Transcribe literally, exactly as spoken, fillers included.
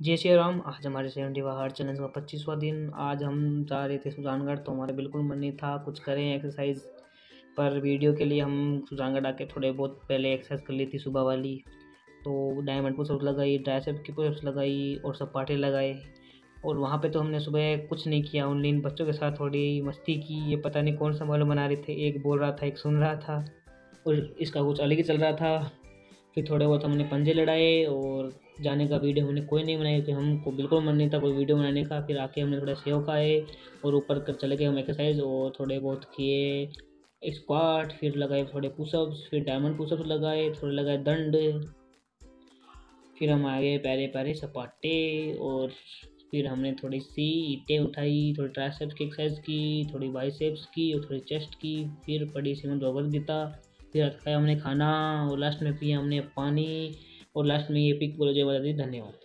जय श्री राम। आज हमारे सेवेंटी हार्ट चैलेंज का पच्चीसवां दिन। आज हम जा रहे थे सुजानगढ़, तो हमारा बिल्कुल मन नहीं था कुछ करें एक्सरसाइज, पर वीडियो के लिए हम सुजानगढ़ आके थोड़े बहुत पहले एक्सरसाइज कर ली थी सुबह वाली। तो डायमंड पुशअप्स लगाई, ट्राइसेप की पुशअप्स लगाई और सपाटे लगाए। और वहाँ पे तो हमने सुबह कुछ नहीं किया, ओनली इन बच्चों के साथ थोड़ी मस्ती की। ये पता नहीं कौन सा मालूम बना रहे थे, एक बोल रहा था एक सुन रहा था और इसका कुछ अलग ही चल रहा था। फिर थोड़े बहुत हमने पंजे लड़ाए और जाने का वीडियो हमने कोई नहीं बनाई कि हमको बिल्कुल मन नहीं था कोई वीडियो बनाने का। फिर आके हमने थोड़ा सेव खाए और ऊपर कर चले गए हम एक्सरसाइज और थोड़े बहुत किए स्क्वाट, फिर लगाए थोड़े पुशअप्स, फिर डायमंड पुशअप्स लगाए, थोड़े लगाए दंड। फिर हम आगे पैरे पैरे सपाटे और फिर हमने थोड़ी सी ईंटें उठाई, थोड़ी ट्राइसेप्स की एक्सरसाइज की, थोड़ी बाइसेप्स की और थोड़ी चेस्ट की। फिर पढ़ी श्रीमद् भगवद गीता, फिर खाया हमने खाना और लास्ट में पिया हमने पानी और लास्ट में ये पिक बोलो जय माता दी। धन्यवाद।